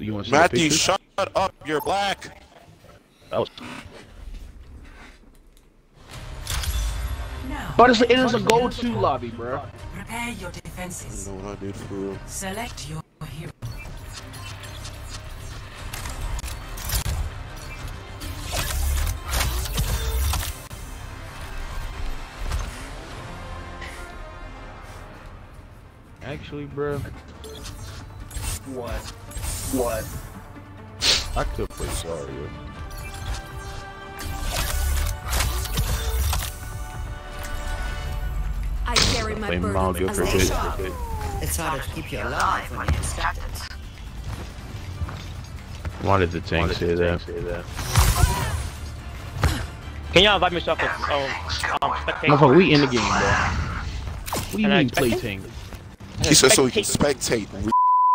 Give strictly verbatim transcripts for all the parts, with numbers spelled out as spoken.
You want to see Matthew, the picture? shut up. You're black. That was. Now, But it's, it is a go to lobby, bro. prepare your defenses. You know what I did for real. Select your hero. Actually, bro. What? What? I could play Sario. I carry my Play burden Malga as for a a bit. child. For a bit. It's hard to keep you alive when you're distracted. Wanted the tank say that. Can y'all invite me to um, um, spectate? Motherfucker, we in the game, bro. What do you Can I mean play spectate? tank? He said so he can spectate. You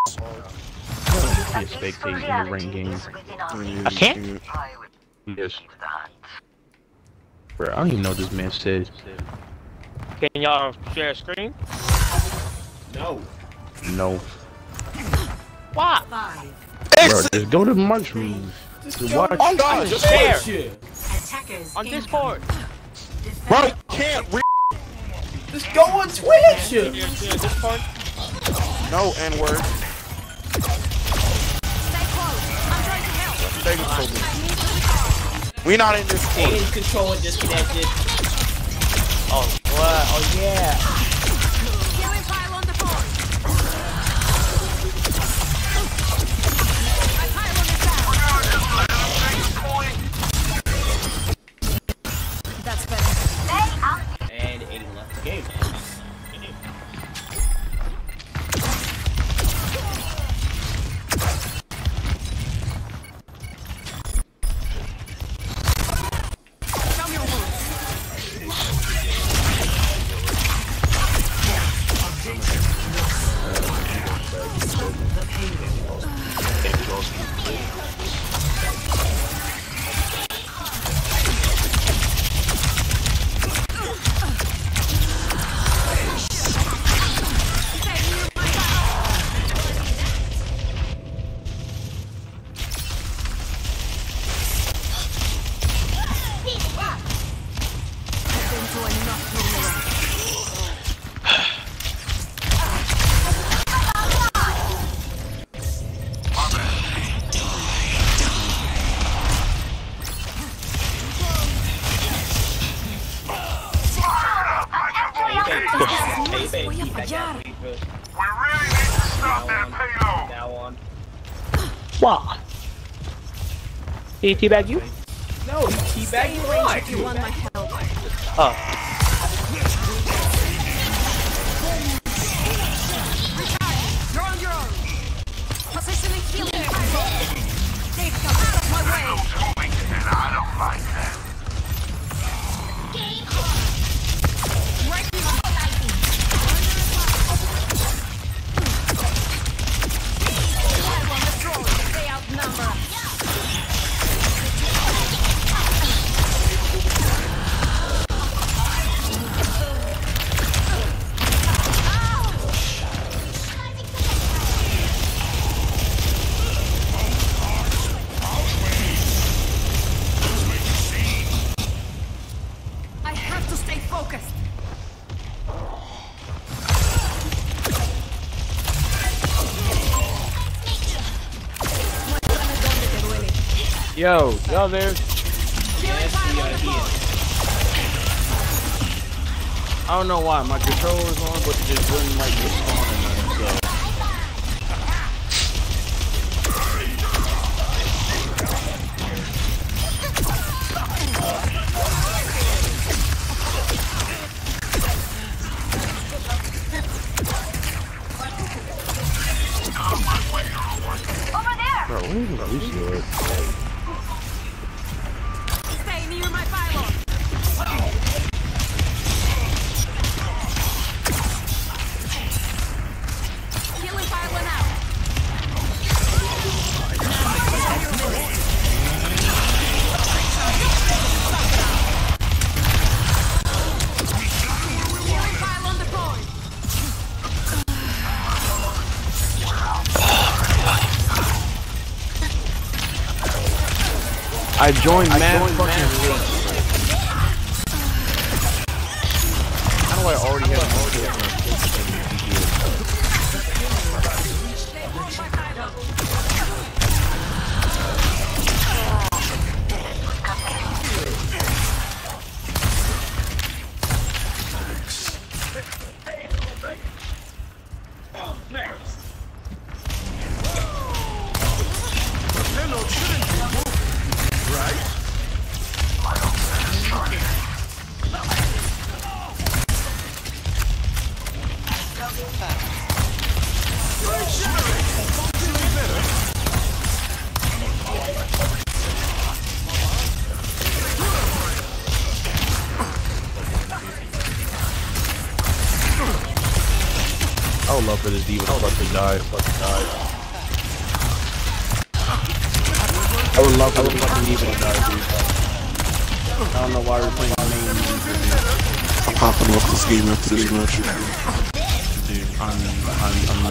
can't spectate in the ring game. I can't? Yes. Bro, I don't even know what this man said. Can y'all share a screen? No. No. Why? Five. Bro, just go to Mark's room. Just watch. Oh God, just Share Attackers on incoming. Discord. bro, you can't re Just go on Twitch! Share, share Discord. no N word. Stay close. I'm trying to help. Thank you for me. We not in this court. Change control and disconnected. Oh, what? Oh, yeah. Killing pile on the board. I pile on the ground. That's better. And eighty left the game. Show me your moves. I've been to enough funerals. Voy a fallar. Now on. Why? Did he teabag you? No, he teabagged you right. If you want my help. Oh. You're on your own. Positioning healing fire. They've come out of my way. Fire on the throne. They outnumber us. I have to stay focused. Yo, y'all there? I don't know why my controller's on, but it just wouldn't like responding. So. Bro, where is Lucio at? Stay near my pylon. Healing pylon out. Healing pylon deployed. I joined mad fucking late. How do I already have more kills? I would love for this D.Va to fucking die. Fucking die. I would love for this fucking D.Va to die, dude. I don't know why we're playing the main D.Va. I'm popping off this game after this match. Dude, I'm, I'm, I'm.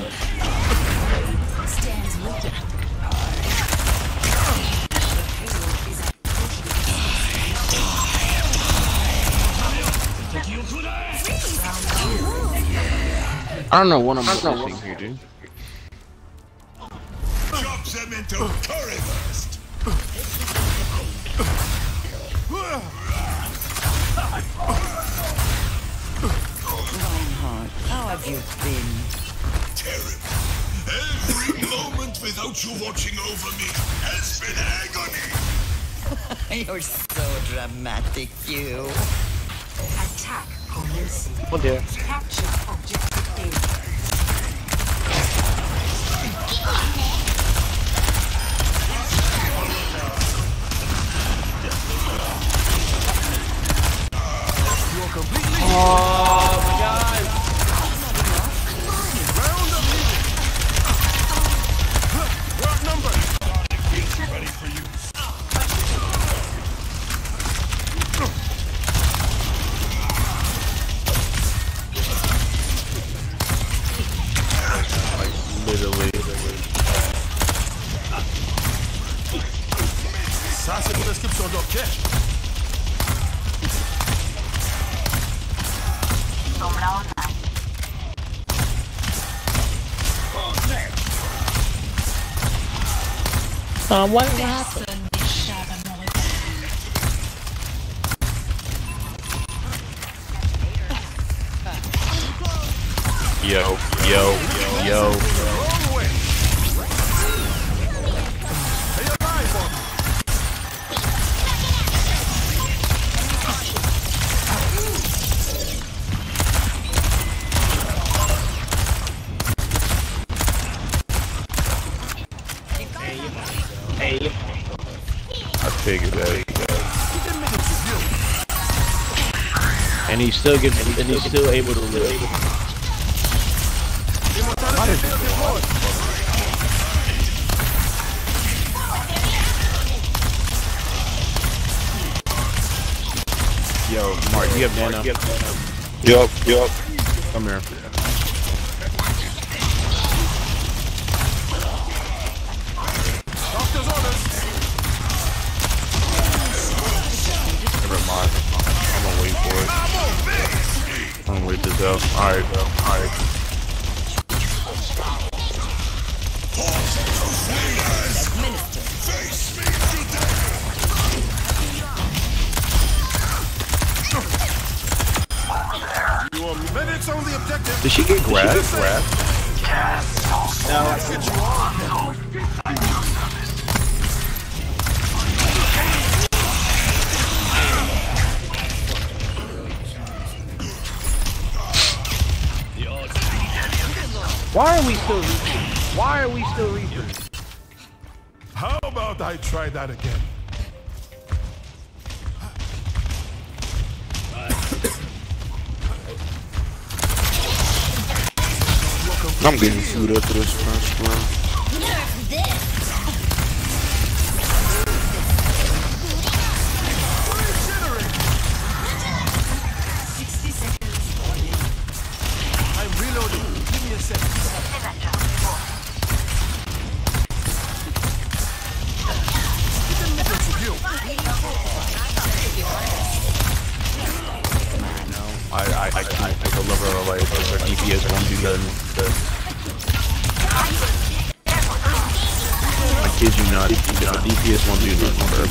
I don't know what I'm missing here, dude. Chop them into currywurst. Reinhardt, how have you been? Terrible. Every moment without you watching over me has been agony. You're so dramatic, you. Attack commencing. Oh dear. Capture objective A. Oh my god! What number? Ready for you. Literally. Ça, c'est pour description d'objet. Um, what happened? Yo, yo, yo. Hey. I figured that. And he still gets, and he's still able to live. Why did Yo, Mark, you have nano. Yup, yup. Come here. Never mind. I'm gonna wait for it. I'm gonna wait this out. Alright, bro. Alright. Medics on the objective. Did she get grabbed? Grabbed? No, I get you on. Why are we still reaping? Why are we still reaping? How about I try that again? I'm getting food after this first round. sixty seconds. I'm reloading. Give me a second. Get the middle to you. but the D P S won't do nothing. I kid you not, D P S won't do nothing, bro.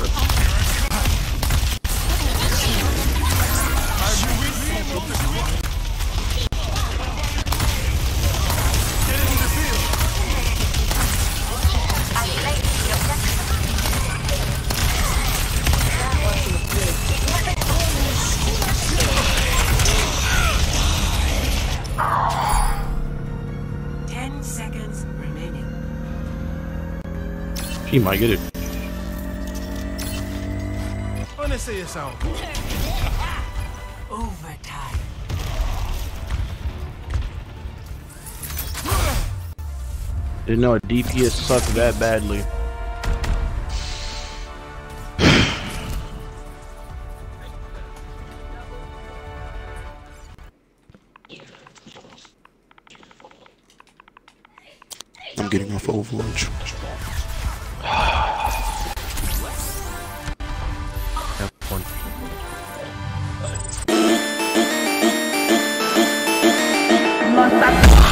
Ten seconds remaining. He might get it. Wanna say it sound? Overtime. Didn't know a D P S sucked that badly. I'm getting off Overwatch. Have fun. Non-stop.